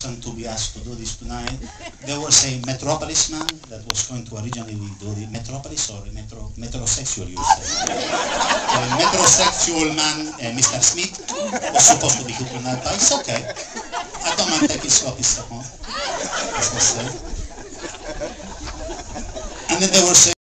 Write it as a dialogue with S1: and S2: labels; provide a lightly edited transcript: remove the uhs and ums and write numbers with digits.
S1: to be asked to do this tonight. There was a Metropolis man that was going to originally do the Metropolis, or metrosexual, you say. The metrosexual man, Mr. Smith, was supposed to be here tonight, but it's okay. I don't mind taking sloppy stuff home, as I said. And then there was